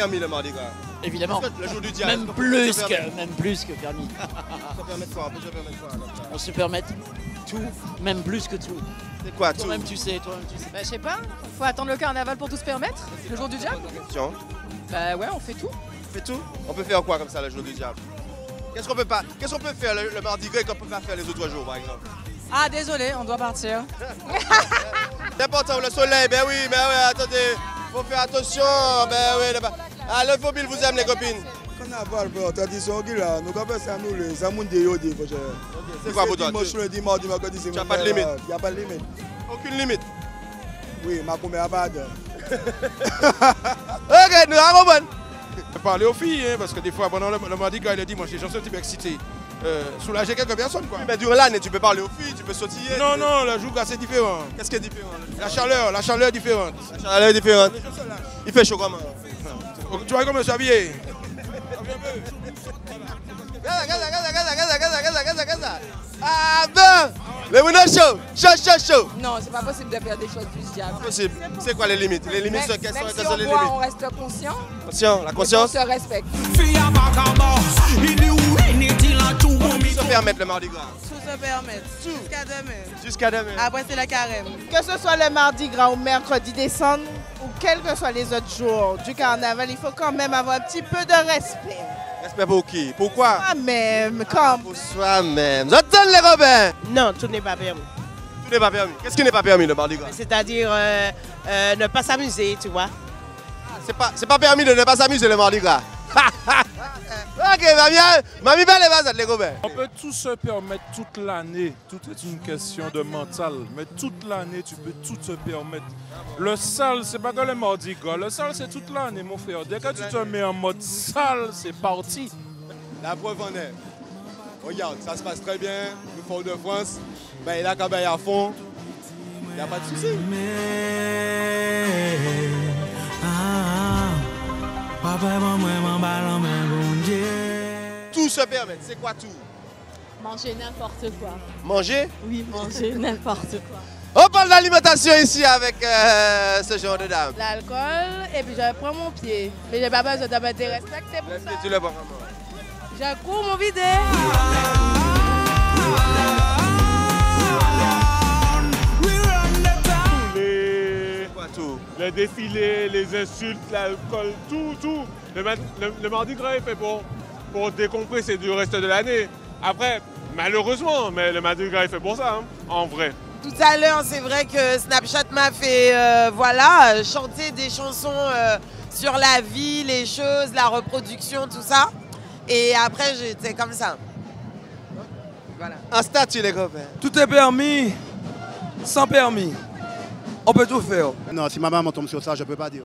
permis le Mardi Gras? Évidemment. Le jour du diable. Même plus que permis. On peut permettre quoi? On se permet tout, même plus que tout. C'est quoi tout? Toi-même tu sais. Bah, je sais pas, faut attendre le carnaval pour tout se permettre, le jour du diable. Bah ouais, on fait tout. On fait tout? On peut faire quoi comme ça le jour du diable? Qu'est-ce qu'on peut faire le Mardi Gras et qu'on peut pas faire les autres jours par exemple? Ah désolé, on doit partir. C'est important, le soleil, ben oui, attendez, faut faire attention, ben oui. Ah, le mobile vous aime les copines? Carnaval, tradition, là, nous avons ça, nous, les amours de Yodi. C'est quoi pour toi? Dimanche, lundi, mardi, mercredi, c'est tu n'as pas de limite? Il n'y a pas de limite. Aucune limite? Oui, ma commère à bad. Ok, nous allons parler aux filles, hein, parce que des fois, pendant le Mardi Gras et le dimanche, les gens sont un petit peu excités. Soulager quelques personnes, quoi. Mais durant l'année, tu peux parler aux filles, tu peux sautiller. Non, le jour c'est différent. Qu'est-ce qui est différent? La chaleur est différente. La chaleur est différente. Il fait chaud comment? Tu vois comment je suis habillé? Ah ben! Le Mouna chaud! Non, c'est pas possible de faire des choses du diable. Possible. C'est quoi les limites? Les limites, quelles sont si on les boit, limites? on reste conscient. Conscient, la conscience? On se respecte. Se permettre le Mardi Gras. Tout se permettre. Jusqu'à demain. Jusqu'à demain. Après, c'est la carême. Que ce soit le Mardi Gras ou mercredi décembre, ou quels que soient les autres jours du carnaval, il faut quand même avoir un petit peu de respect. Respect pour qui? Pourquoi? Soi-même, comme. Pour soi-même. J'entends les Robins. Non, tout n'est pas permis. Tout n'est pas permis. Qu'est-ce qui n'est pas permis le Mardi Gras? C'est-à-dire ne pas s'amuser, tu vois. C'est pas permis de ne pas s'amuser le Mardi Gras. Ok, mamie belle et vas-y les Robins. On peut tout se permettre toute l'année. Tout est une question de mental. Mais toute l'année, tu peux tout se permettre. Le sale, c'est pas que le Mardi Gras. Le sale, c'est toute l'année, mon frère. Dès que tu te mets en mode sale, c'est parti. La preuve en est. Regarde, ça se passe très bien. Le Fort de France, ben, il a qu'à bailler à fond. Il n'y a pas de souci. Tout se permettre, c'est quoi tout? Manger n'importe quoi. Manger? Oui, manger n'importe quoi. On parle d'alimentation ici avec ce genre de dame. L'alcool, et puis je prends mon pied. Mais j'ai pas besoin de me respecter pour ça. Tu le prends comment? Je cours mon vidé. Les défilés, les insultes, l'alcool, tout. Le Mardi Gras est fait pour décompresser du reste de l'année. Après, malheureusement, mais le Mardi Gras est fait pour ça, hein, en vrai. Tout à l'heure, c'est vrai que Snapchat m'a fait chanter des chansons sur la vie, les choses, la reproduction, tout ça. Et après, j'étais comme ça. Voilà. Un statut, les copains. Tout est permis, sans permis. On peut tout faire. Non, si ma maman tombe sur ça, je ne peux pas dire.